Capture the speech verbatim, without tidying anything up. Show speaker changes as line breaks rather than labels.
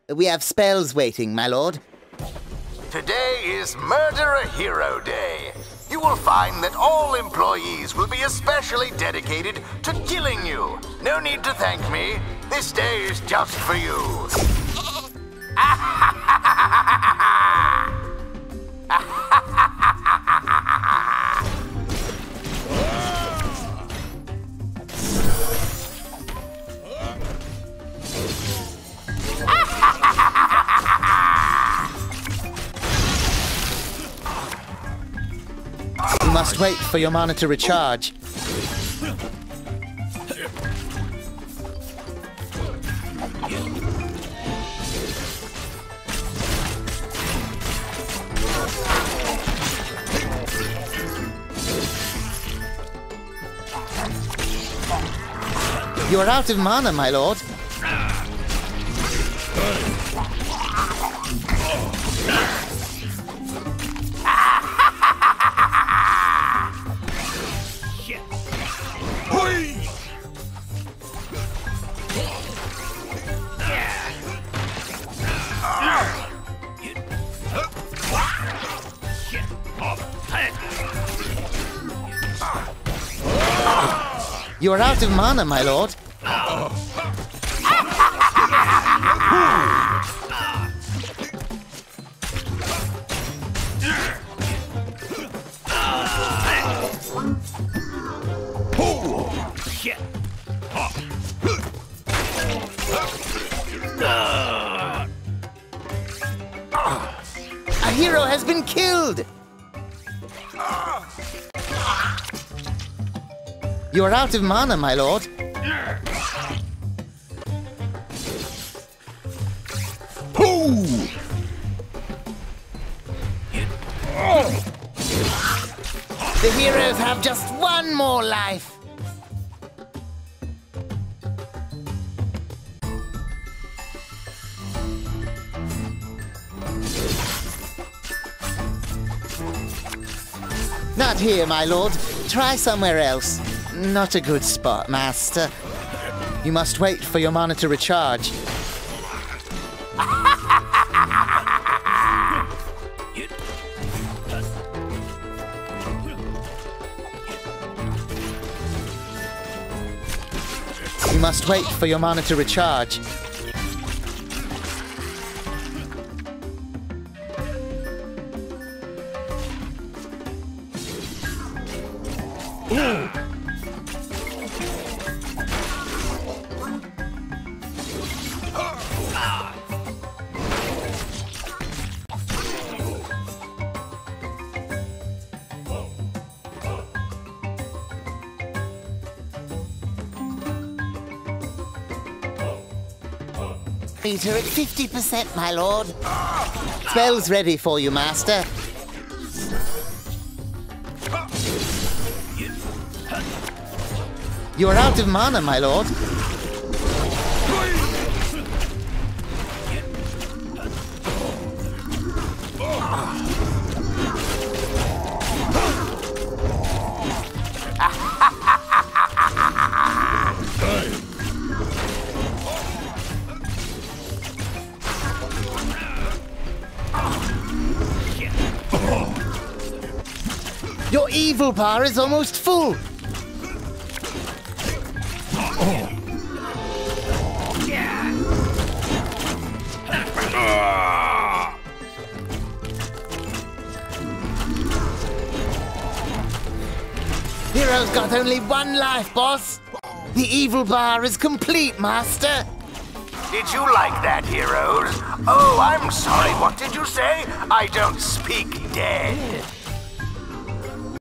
We have spells waiting, my lord.
Today is Murder a Hero Day. You will find that all employees will be especially dedicated to killing you. No need to thank me. This day is just for you.
You must wait for your mana to recharge. You are out of mana, my lord. You are out of mana, my lord. A hero has been killed! You are out of mana, my lord. The heroes have just one more life. Not here, my lord. Try somewhere else. Not a good spot, master. You must wait for your mana to recharge. You must wait for your mana to recharge. Ooh. Meter at fifty percent, my lord. Spell's ready for you, master. You are out of mana, my lord. Your evil bar is almost full. Hero's got only one life, boss. The evil bar is complete, master.
Did you like that, heroes? Oh, I'm sorry. What did you say? I don't speak dead.